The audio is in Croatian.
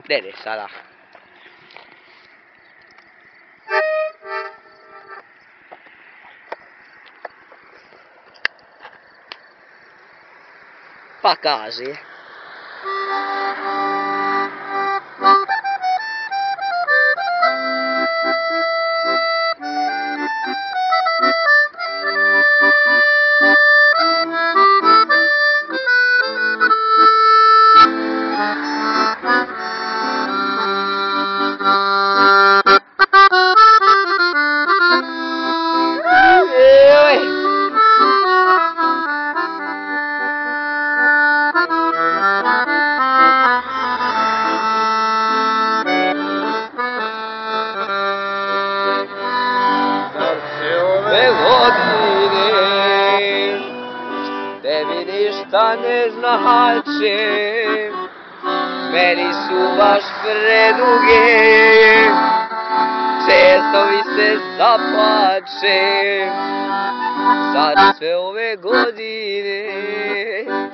Gdje ideš sada? Pa kaži. Tebi ništa ne značim, meni su baš preduge, često mi se zaplačem, sad sve ove godine.